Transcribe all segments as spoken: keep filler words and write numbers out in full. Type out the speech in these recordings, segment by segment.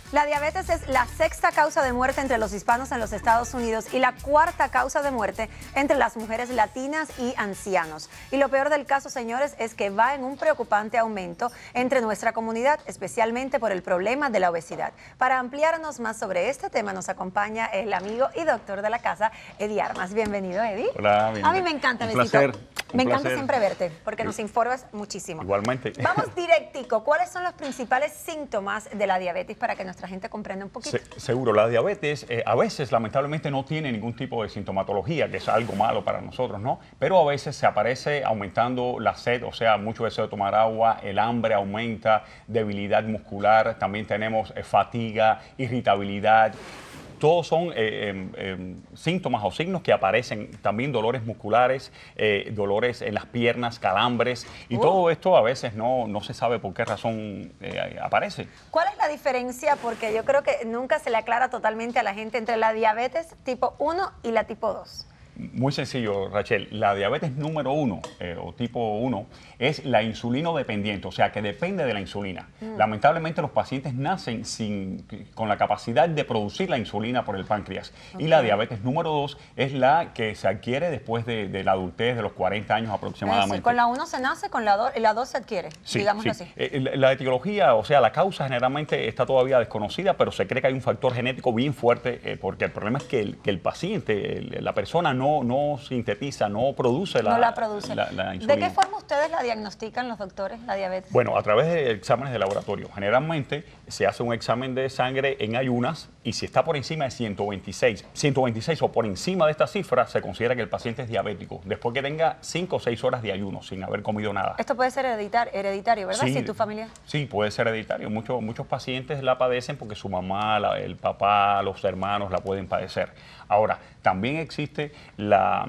La diabetes es la sexta causa de muerte entre los hispanos en los Estados Unidos y la cuarta causa de muerte entre las mujeres latinas y ancianos. Y lo peor del caso, señores, es que va en un preocupante aumento entre nuestra comunidad, especialmente por el problema de la obesidad. Para ampliarnos más sobre este tema nos acompaña el amigo y doctor de la casa, Eddie Armas. Bienvenido, Eddie. Hola, bienvenido. A mí me encanta, un besito. placer. Me un encanta placer. siempre verte, porque nos informas muchísimo. Igualmente. Vamos directico. ¿Cuáles son los principales síntomas de la diabetes para que nuestra gente comprenda un poquito? Se, seguro, la diabetes eh, a veces lamentablemente no tiene ningún tipo de sintomatología, que es algo malo para nosotros, ¿no? Pero a veces se aparece aumentando la sed, o sea, mucho deseo de tomar agua, el hambre aumenta, debilidad muscular, también tenemos eh, fatiga, irritabilidad. Todos son eh, eh, eh, síntomas o signos que aparecen, también dolores musculares, eh, dolores en las piernas, calambres, y uh. todo esto a veces no, no se sabe por qué razón eh, aparece. ¿Cuál es la diferencia? Porque yo creo que nunca se le aclara totalmente a la gente entre la diabetes tipo uno y la tipo dos. Muy sencillo, Rachel. La diabetes número uno eh, o tipo uno es la insulino dependiente, o sea, que depende de la insulina. Mm. Lamentablemente los pacientes nacen sin, con la capacidad de producir la insulina por el páncreas. Okay. Y la diabetes número dos es la que se adquiere después de, de la adultez, de los cuarenta años aproximadamente. Es decir, con la uno se nace, con la dos la dos se adquiere, sí, digámoslo sí. así. Eh, la, la etiología, o sea, la causa generalmente está todavía desconocida, pero se cree que hay un factor genético bien fuerte, eh, porque el problema es que el, que el paciente, el, la persona no No, no sintetiza, no produce la, no la, produce. La, la insulina. ¿De qué forma ustedes la diagnostican los doctores, la diabetes? Bueno, a través de exámenes de laboratorio. Generalmente se hace un examen de sangre en ayunas y si está por encima de ciento veintiséis, ciento veintiséis o por encima de esta cifra, se considera que el paciente es diabético, después que tenga cinco o seis horas de ayuno sin haber comido nada. Esto puede ser hereditar, hereditario, ¿verdad? Sí, si tu familia... sí, puede ser hereditario. Muchos, muchos pacientes la padecen porque su mamá, la, el papá, los hermanos la pueden padecer. Ahora, también existe la,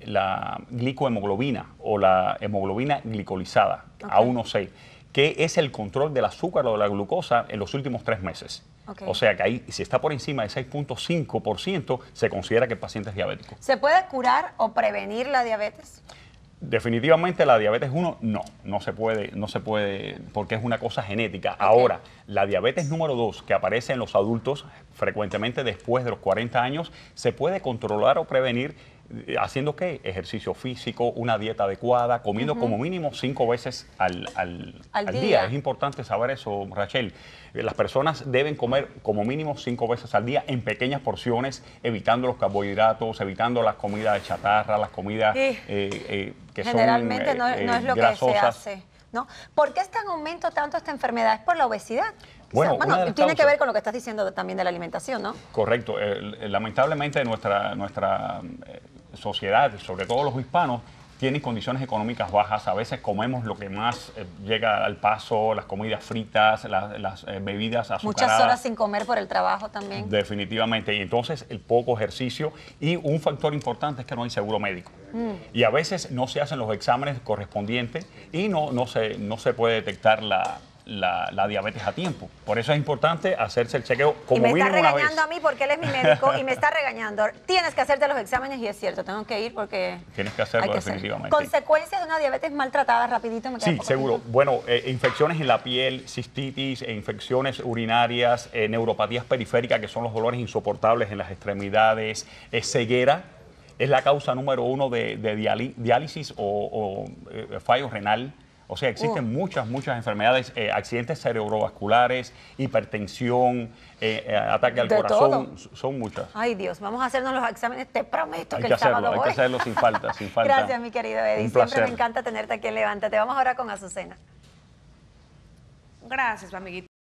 la glicohemoglobina o la hemoglobina glicolizada, okay. A uno C, que es el control del azúcar o de la glucosa en los últimos tres meses. Okay. O sea que ahí, si está por encima de seis punto cinco por ciento, se considera que el paciente es diabético. ¿Se puede curar o prevenir la diabetes? Definitivamente la diabetes uno no, no se puede, no se puede porque es una cosa genética. Okay. Ahora, la diabetes número dos que aparece en los adultos frecuentemente después de los cuarenta años, se puede controlar o prevenir haciendo ¿qué? Ejercicio físico, una dieta adecuada, comiendo uh-huh. como mínimo cinco veces al, al, al, al día. día. Es importante saber eso, Rachel. Las personas deben comer como mínimo cinco veces al día en pequeñas porciones, evitando los carbohidratos, evitando las comidas de chatarra, las comidas eh, eh, que generalmente son no, eh, no es lo grasosas. Que se hace, ¿no? ¿Por qué está en aumento tanto esta enfermedad? ¿Es por la obesidad? Bueno, o sea, bueno tiene causas, que ver con lo que estás diciendo también de la alimentación, ¿no? Correcto. Eh, lamentablemente nuestra, nuestra eh, sociedad, sobre todo los hispanos, tienen condiciones económicas bajas. A veces comemos lo que más eh, llega al paso, las comidas fritas, la, las eh, bebidas azucaradas. Muchas horas sin comer por el trabajo también. Definitivamente. Y entonces el poco ejercicio. Y un factor importante es que no hay seguro médico. Mm. Y a veces no se hacen los exámenes correspondientes y no, no, se, no se puede detectar la... La, la diabetes a tiempo. Por eso es importante hacerse el chequeo como mínimo una vez. Y me está regañando a mí porque él es mi médico y me está regañando. Tienes que hacerte los exámenes y es cierto, tengo que ir porque... Tienes que hacerlo que definitivamente. Hacer. Consecuencias de una diabetes maltratada, rapidito. Me sí, seguro. Bueno, eh, infecciones en la piel, cistitis, eh, infecciones urinarias, eh, neuropatías periféricas, que son los dolores insoportables en las extremidades, eh, ceguera. Es la causa número uno de, de diálisis o, o eh, fallo renal. O sea, existen uh. muchas, muchas enfermedades, eh, accidentes cerebrovasculares, hipertensión, eh, eh, ataque al de corazón, todo. Son muchas. Ay, Dios, vamos a hacernos los exámenes, te prometo hay que, que el hacerlo, sábado Hay voy. que hacerlo sin falta, sin falta. Gracias, mi querido Eddie. Un Siempre placer. me encanta tenerte aquí en Levántate. Vamos ahora con Azucena. Gracias, amiguito.